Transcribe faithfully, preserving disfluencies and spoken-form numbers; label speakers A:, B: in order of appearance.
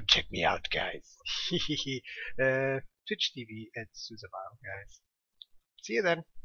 A: check me out, guys. uh, Twitch T V at Susavile, guys. See you then.